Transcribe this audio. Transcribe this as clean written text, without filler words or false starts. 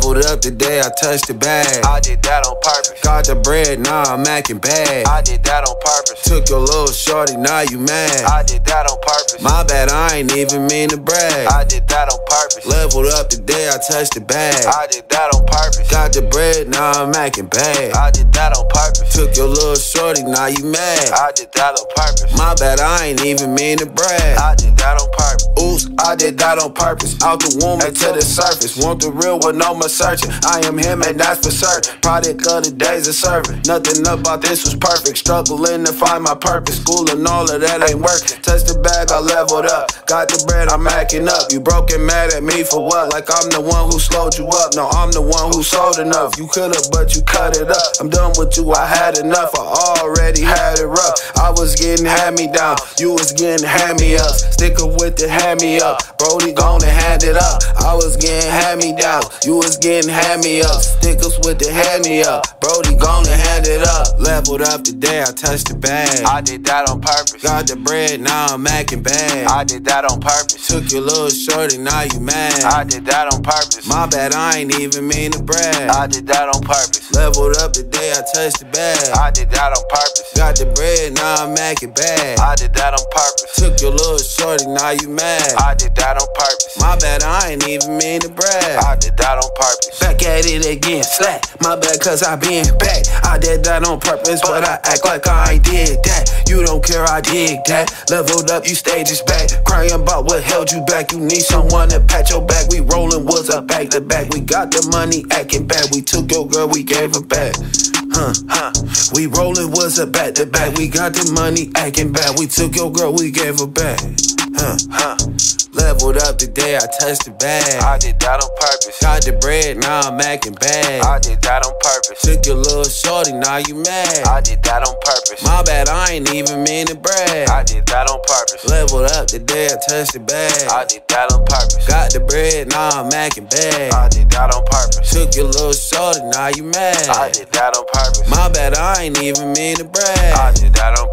Leveled up the day I touched the bag. I did that on purpose. Got the bread, now I'm acting bad. I did that on purpose. Took your little shorty, now you mad. I did that on purpose. My bad, I ain't even mean to brag. I did that on purpose. Leveled up the day I touched the bag. I did that on purpose. Got the bread, now I'm acting bad. I did that on purpose. Took your little shorty, now you mad. I did that on purpose. My bad, I ain't even mean to brag. I did that on purpose. Oops, I did that on purpose. Out the womb and to the surface. Want the real with no more searching. I am him and that's for certain. Product of the days of serving. Nothing about this was perfect. Struggling to find my purpose. School and all of that ain't working. Touched the bag, I leveled up. Got the bread, I'm acting up. You broke and mad at me for what? Like I'm the one who slowed you up. No, I'm the one who sold enough. You could've, but you cut it up. I'm done with you, I had enough. I already had it rough. I was getting hand-me-down. You was getting hand-me-up. Sticker with the hand-me-up. Brody gonna hand it up. I was getting hand-me-down. You was getting hand-me-up. Stickers with the hand-me-up. Brody gonna hand it up. Leveled up the day I touched the bag. I did that on purpose. Got the bread, now I'm acting bad. I did that on purpose. Took your little shorty, now you mad. I did that on purpose. My bad, I ain't even mean to brag. I did that on purpose. Leveled up the day I touched the bag. I did that on purpose. Got the bread, now I'm acting bad. I did that on purpose. Took your little shorty, now you mad. I did that on purpose. My bad, I ain't even mean to brag. I did that on purpose. Back at it again, slack. My bad, cause I been back. I did that on purpose, but I act like I ain't did that. You don't care, I dig that. Leveled up, you stages back. Crying about what held you back. You need someone to pat your back. We rolling woods up back to back. We got the money acting bad. We took your girl, we gave her back. We rolling woods up back to back. We got the money acting bad. We took your girl, we gave her back. Leveled up the day I touched the bag. I did that on purpose. Got the bread, now I'm acting bad. I did that on purpose. Took your little shorty, now you mad. I did that on purpose. My bad, I ain't even mean to brag. I did that on purpose. Leveled up the day I touched the bag. I did that on purpose. Got the bread, now I'm acting bad. I did that on purpose. Took your little shorty, now you mad. I did that on purpose. My bad, I ain't even mean to brag. I did that on